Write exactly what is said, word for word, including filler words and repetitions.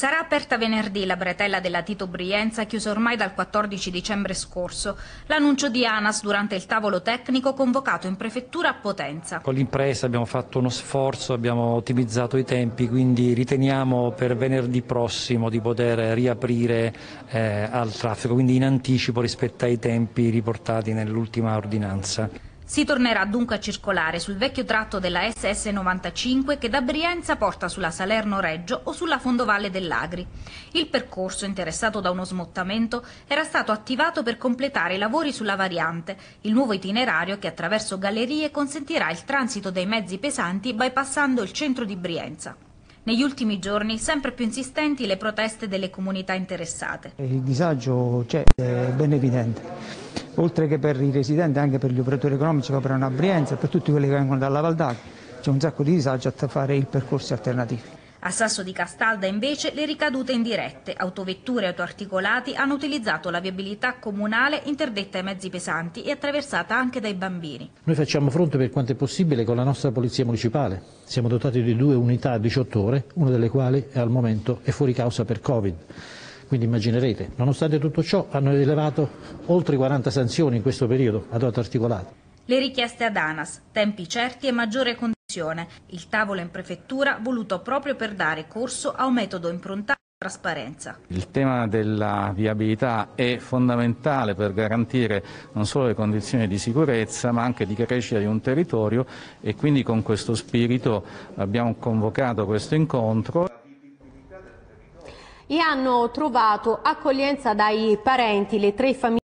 Sarà aperta venerdì la bretella della Tito Brienza, chiusa ormai dal quattordici dicembre scorso. L'annuncio di ANAS durante il tavolo tecnico convocato in prefettura a Potenza. Con l'impresa abbiamo fatto uno sforzo, abbiamo ottimizzato i tempi, quindi riteniamo per venerdì prossimo di poter riaprire eh, al traffico, quindi in anticipo rispetto ai tempi riportati nell'ultima ordinanza. Si tornerà dunque a circolare sul vecchio tratto della S S novantacinque che da Brienza porta sulla Salerno-Reggio o sulla fondovalle dell'Agri. Il percorso, interessato da uno smottamento, era stato attivato per completare i lavori sulla variante, il nuovo itinerario che attraverso gallerie consentirà il transito dei mezzi pesanti bypassando il centro di Brienza. Negli ultimi giorni sempre più insistenti le proteste delle comunità interessate. Il disagio c'è, è ben evidente. Oltre che per i residenti, anche per gli operatori economici che operano a Brienza e per tutti quelli che vengono dalla Val d'Agri, c'è un sacco di disagio a fare i percorsi alternativi. A Sasso di Castalda invece le ricadute indirette, autovetture e autoarticolati hanno utilizzato la viabilità comunale interdetta ai mezzi pesanti e attraversata anche dai bambini. Noi facciamo fronte per quanto è possibile con la nostra Polizia Municipale. Siamo dotati di due unità a diciotto ore, una delle quali al momento è fuori causa per Covid. Quindi immaginerete, nonostante tutto ciò, hanno rilevato oltre quaranta sanzioni in questo periodo ad autoarticolati. Le richieste ad ANAS, tempi certi e maggiore condizione. Il tavolo in prefettura voluto proprio per dare corso a un metodo improntato alla trasparenza. Il tema della viabilità è fondamentale per garantire non solo le condizioni di sicurezza ma anche di crescita di un territorio e quindi con questo spirito abbiamo convocato questo incontro. E hanno trovato accoglienza dai parenti le tre famiglie